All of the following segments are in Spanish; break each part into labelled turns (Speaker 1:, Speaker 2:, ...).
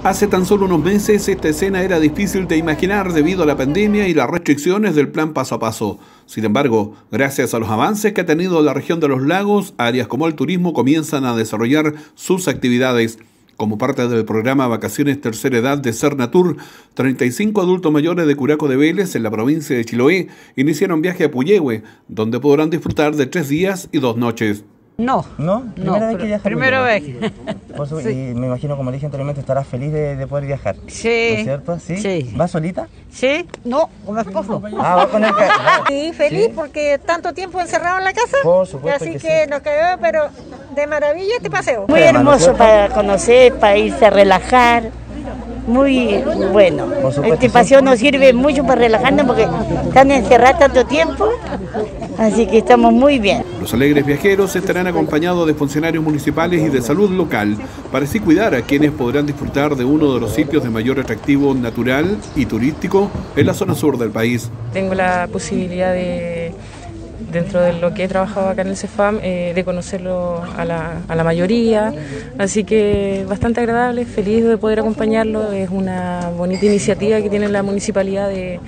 Speaker 1: Hace tan solo unos meses esta escena era difícil de imaginar debido a la pandemia y las restricciones del plan paso a paso. Sin embargo, gracias a los avances que ha tenido la región de los lagos, áreas como el turismo comienzan a desarrollar sus actividades. Como parte del programa Vacaciones Tercera Edad de Sernatur, 35 adultos mayores de Curaco de Vélez, en la provincia de Chiloé, iniciaron viaje a Puyehue, donde podrán disfrutar de 3 días y 2 noches.
Speaker 2: No.
Speaker 3: ¿Primera vez que viaja?
Speaker 2: Primera vez.
Speaker 3: Sí. Y me imagino, como le dije anteriormente, estarás feliz de poder viajar.
Speaker 2: Sí.
Speaker 3: ¿No es cierto? ¿Sí? ¿Vas solita?
Speaker 2: Sí. No, con mi esposo.
Speaker 3: Va con el
Speaker 2: Sí, feliz porque tanto tiempo encerrado en la casa.
Speaker 3: Por supuesto.
Speaker 2: Así que nos cayó, pero de maravilla este paseo.
Speaker 4: Muy hermoso para conocer, para irse a relajar. Muy bueno. Este paseo nos sirve mucho para relajarnos porque están encerrados tanto tiempo, así que estamos muy bien.
Speaker 1: Los alegres viajeros estarán acompañados de funcionarios municipales y de salud local para así cuidar a quienes podrán disfrutar de uno de los sitios de mayor atractivo natural y turístico en la zona sur del país.
Speaker 5: Tengo la posibilidad dentro de lo que he trabajado acá en el CEFAM, de conocerlo a la mayoría, así que bastante agradable, feliz de poder acompañarlo. Es una bonita iniciativa que tiene la municipalidad de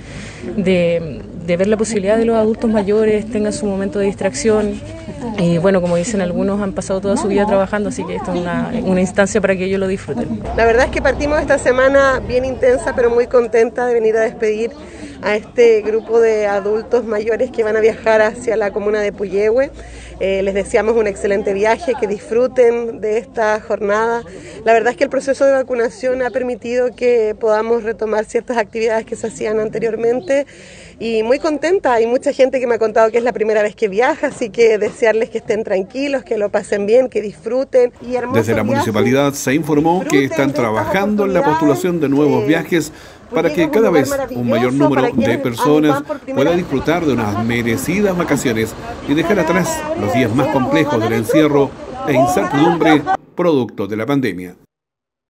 Speaker 5: ver la posibilidad de los adultos mayores tengan su momento de distracción. Y bueno, como dicen algunos, han pasado toda su vida trabajando, así que esto es una instancia para que ellos lo disfruten.
Speaker 6: La verdad es que partimos esta semana bien intensa, pero muy contenta de venir a despedir a este grupo de adultos mayores que van a viajar hacia la comuna de Puyehue. Les deseamos un excelente viaje, que disfruten de esta jornada. La verdad es que el proceso de vacunación ha permitido que podamos retomar ciertas actividades que se hacían anteriormente y muy contenta. Hay mucha gente que me ha contado que es la primera vez que viaja, así que desearles que estén tranquilos, que lo pasen bien, que disfruten.
Speaker 1: Desde la municipalidad se informó que están trabajando en la postulación de nuevos viajes para que cada vez un mayor número de personas pueda disfrutar de unas merecidas vacaciones y dejar atrás los días más complejos del encierro e incertidumbre producto de la pandemia.